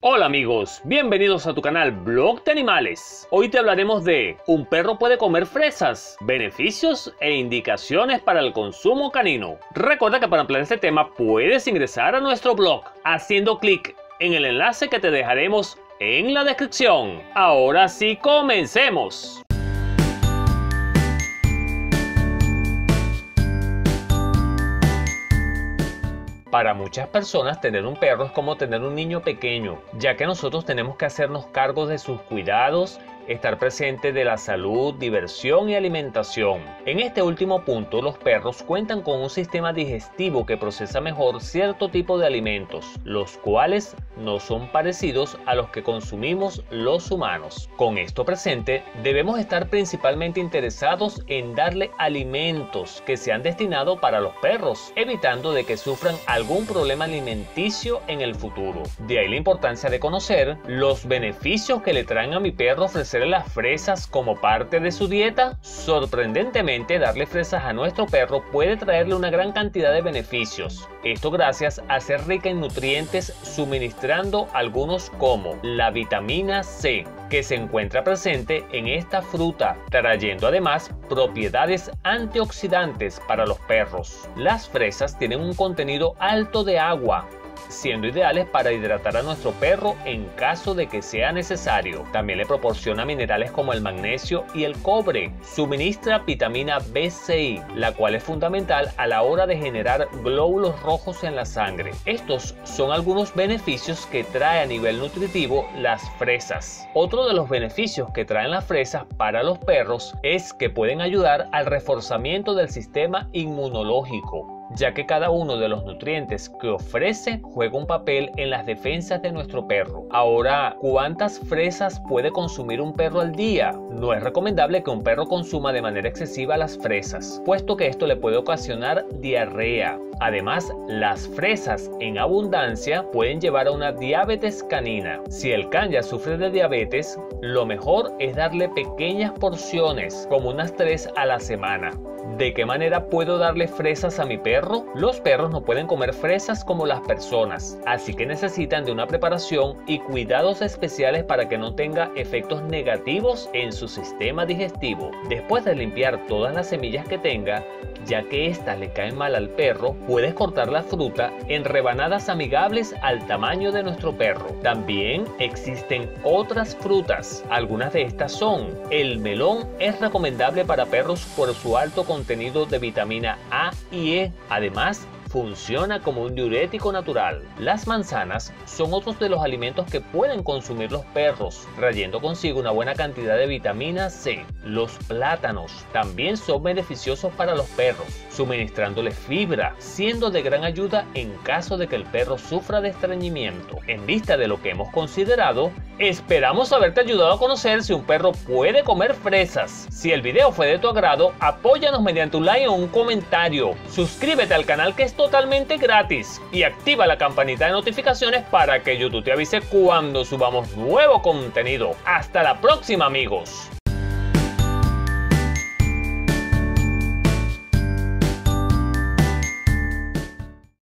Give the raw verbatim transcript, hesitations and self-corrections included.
Hola amigos, bienvenidos a tu canal Blog de Animales. Hoy te hablaremos de ¿un perro puede comer fresas? Beneficios e indicaciones para el consumo canino. Recuerda que para ampliar este tema puedes ingresar a nuestro blog haciendo clic en el enlace que te dejaremos en la descripción. Ahora sí, comencemos. Para muchas personas tener un perro es como tener un niño pequeño, ya que nosotros tenemos que hacernos cargo de sus cuidados, estar presente de la salud, diversión y alimentación. En este último punto, los perros cuentan con un sistema digestivo que procesa mejor cierto tipo de alimentos, los cuales no son parecidos a los que consumimos los humanos. Con esto presente, debemos estar principalmente interesados en darle alimentos que sean destinados para los perros, evitando de que sufran algún problema alimenticio en el futuro. De ahí la importancia de conocer los beneficios que le traen a mi perro ofrecer las fresas como parte de su dieta. Sorprendentemente, darle fresas a nuestro perro puede traerle una gran cantidad de beneficios. Esto gracias a ser rica en nutrientes, suministrando algunos como la vitamina C, que se encuentra presente en esta fruta, trayendo además propiedades antioxidantes para los perros. Las fresas tienen un contenido alto de agua, siendo ideales para hidratar a nuestro perro en caso de que sea necesario. También le proporciona minerales como el magnesio y el cobre. Suministra vitamina B seis, la cual es fundamental a la hora de generar glóbulos rojos en la sangre. Estos son algunos beneficios que trae a nivel nutritivo las fresas. Otro de los beneficios que traen las fresas para los perros es que pueden ayudar al reforzamiento del sistema inmunológico, ya que cada uno de los nutrientes que ofrece juega un papel en las defensas de nuestro perro. Ahora, ¿cuántas fresas puede consumir un perro al día? No es recomendable que un perro consuma de manera excesiva las fresas, puesto que esto le puede ocasionar diarrea. Además, las fresas en abundancia pueden llevar a una diabetes canina. Si el can ya sufre de diabetes, lo mejor es darle pequeñas porciones, como unas tres a la semana. ¿De qué manera puedo darle fresas a mi perro? Los perros no pueden comer fresas como las personas, así que necesitan de una preparación y cuidados especiales para que no tenga efectos negativos en su sistema digestivo. Después de limpiar todas las semillas que tenga, ya que éstas le caen mal al perro, puedes cortar la fruta en rebanadas amigables al tamaño de nuestro perro. También existen otras frutas. Algunas de estas son: el melón es recomendable para perros por su alto contenido de vitamina A y E. Además, funciona como un diurético natural. Las manzanas son otros de los alimentos que pueden consumir los perros, trayendo consigo una buena cantidad de vitamina C. Los plátanos también son beneficiosos para los perros, suministrándoles fibra, siendo de gran ayuda en caso de que el perro sufra de estreñimiento. En vista de lo que hemos considerado, esperamos haberte ayudado a conocer si un perro puede comer fresas. Si el video fue de tu agrado, apóyanos mediante un like o un comentario. Suscríbete al canal, que es totalmente gratis, y activa la campanita de notificaciones para que YouTube te avise cuando subamos nuevo contenido. Hasta la próxima, amigos.